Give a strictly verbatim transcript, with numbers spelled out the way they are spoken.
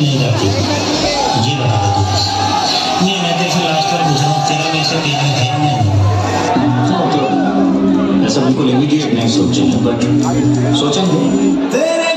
नहीं करती, ये बता दे तू। नहीं मैं तेरे से लास्ट बार पूछ रहा हूँ, तेरा मेरे से प्यार है या नहीं? ऐसा बिल्कुल इमीडिएट नहीं सोचेंगे, बट सोचेंगे।